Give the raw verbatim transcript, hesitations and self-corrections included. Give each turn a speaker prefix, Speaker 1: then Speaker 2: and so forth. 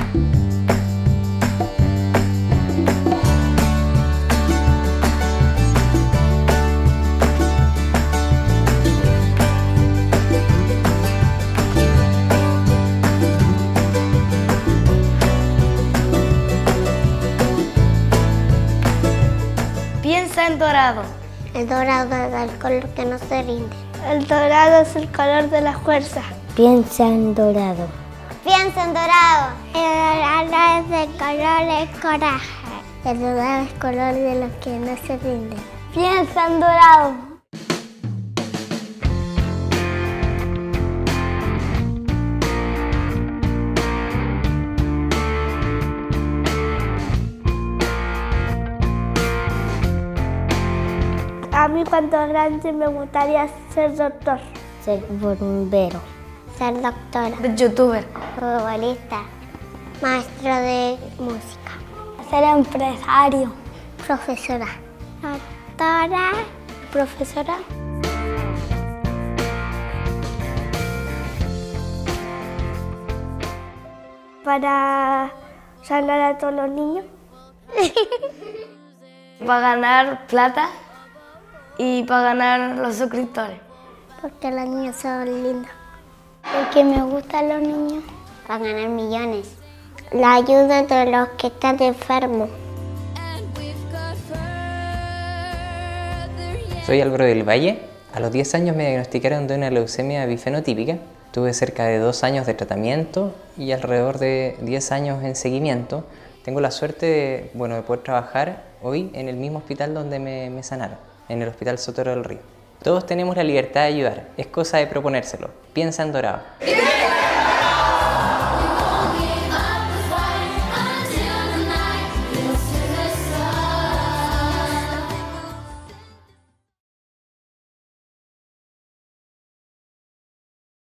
Speaker 1: Piensa en dorado.
Speaker 2: El dorado es el color que no se rinde.
Speaker 3: El dorado es el color de la fuerza.
Speaker 4: Piensa en dorado.
Speaker 2: Piensa en dorado.
Speaker 3: El dorado es el color del coraje.
Speaker 2: El dorado es el color de los que no se rinden.
Speaker 3: Piensa en dorado. A mí cuando grande me gustaría ser doctor.
Speaker 4: Ser bombero.
Speaker 2: Ser doctora.
Speaker 1: Youtuber.
Speaker 2: Futbolista. Maestro de música.
Speaker 3: Ser empresario.
Speaker 2: Profesora.
Speaker 3: Doctora.
Speaker 2: Profesora.
Speaker 3: Para sanar a todos los niños.
Speaker 1: Para ganar plata y para ganar los suscriptores.
Speaker 2: Porque los niños son lindos.
Speaker 3: Porque me gustan los niños.
Speaker 2: Para ganar millones. La ayuda de los que están enfermos.
Speaker 5: Soy Álvaro del Valle. A los diez años me diagnosticaron de una leucemia bifenotípica. Tuve cerca de dos años de tratamiento y alrededor de diez años en seguimiento. Tengo la suerte de, bueno, de poder trabajar hoy en el mismo hospital donde me, me sanaron, en el Hospital Sotero del Río. Todos tenemos la libertad de ayudar, es cosa de proponérselo. Piensa en dorado.